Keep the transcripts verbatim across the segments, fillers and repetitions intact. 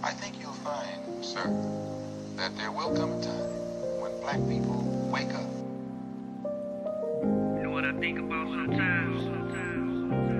I think you'll find, sir, that there will come a time when black people wake up. You know what I think about sometimes? Sometimes,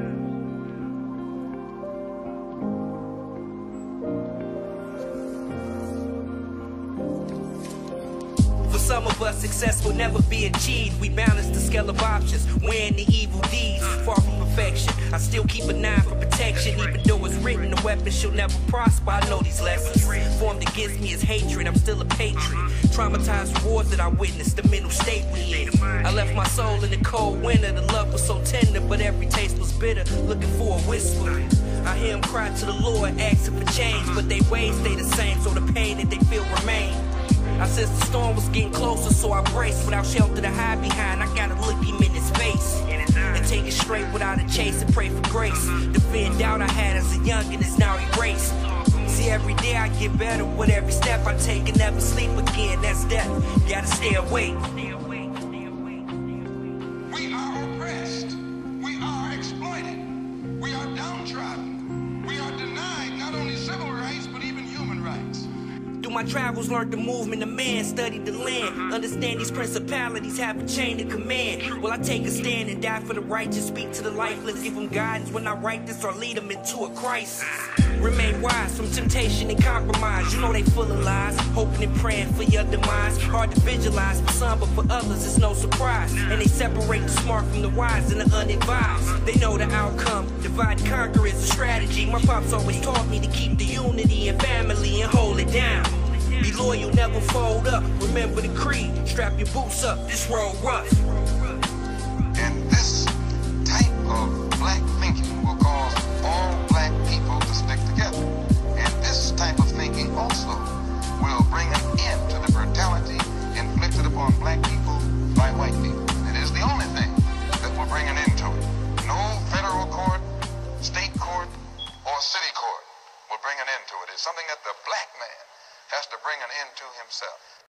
sometimes. For some of us, success will never be achieved. We balance the scale of options, weighing the evil deeds. Far from perfection, I still keep an eye for protection. Even though it's written, the weapon shall never prosper. I know these lessons formed against me is hatred. I'm still a patriot. Traumatized from wars that I witnessed, the mental state we in. I left my soul in the cold winter. The love was so tender, but every taste was bitter. Looking for a whisper. I hear them cry to the Lord, asking for change, but they ways stay the same, so the pain that they feel remain. I sense the storm was getting closer, so I braced. Without shelter to hide behind, I gotta look him in his face and take it straight without a chase and pray for grace. The fear and doubt I had as a youngin' is now erased. See, every day I get better with every step I take, and never sleep again, that's death. Gotta stay awake. We are oppressed. We are exploited. We are downtrodden. We are denied not only civil rights, but even human rights. Through my travels, learned the movement of man, studied the land. Understand these principalities have a chain of command. Will I take a stand and die for the righteous? Speak to the lifeless, give them guidance when I write this, or lead them into a crisis. Remain wise from temptation and compromise. You know they full of lies, hoping and praying for your demise. Hard to visualize for some, but for others it's no surprise. And they separate the smart from the wise and the unadvised. They know the outcome, divide and conquer is a strategy. My pops always taught me to keep the unity and family and hold it down. Be loyal, never fold up. Remember the creed, strap your boots up, this road rough. And this type of black thinking will cause all black people to stick together. And this type of thinking also will bring an end to the brutality inflicted upon black people by white people. It is the only thing that will bring an end to it. No federal court, state court, or city court will bring an end to it. It's something that the black man has to bring an end to himself.